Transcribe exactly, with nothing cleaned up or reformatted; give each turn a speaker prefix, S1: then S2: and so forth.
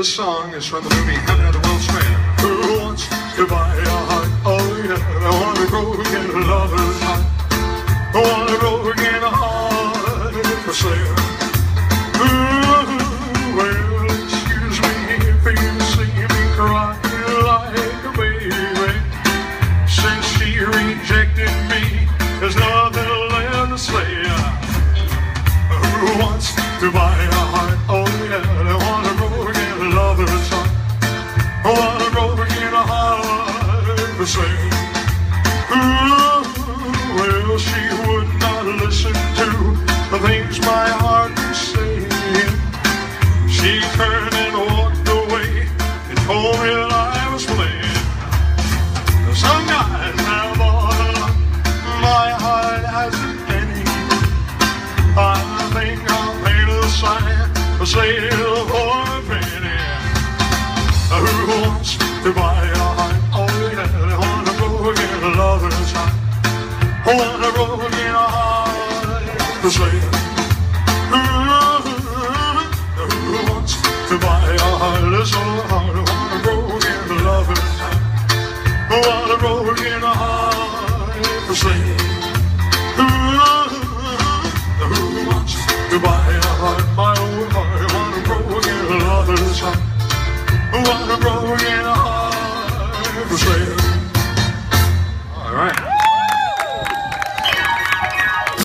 S1: This song is from the movie Heaven of the World's Fair. Who wants to buy a heart? Oh yeah, I want to go get a lover's heart. I want to go get a heart for sale. Ooh, well, excuse me if you see me cry like a baby. Since she rejected me, there's nothing left to say. Who wants to buy a heart? Oh yeah, I want to go get a lover's heart. I want to go get a heart for sale. Ooh, well, she would not listen to the things my heart was saying. She turned and walked away and told me that I was playing. Some guys have all the luck, my heart hasn't any. I think I'll paint a sign for sale for a penny. Who wants to buy a heart? Oh yeah, I want to go get a lover's heart. I want to go get a heart for sale. Who, who wants to buy a heart? It's so hard.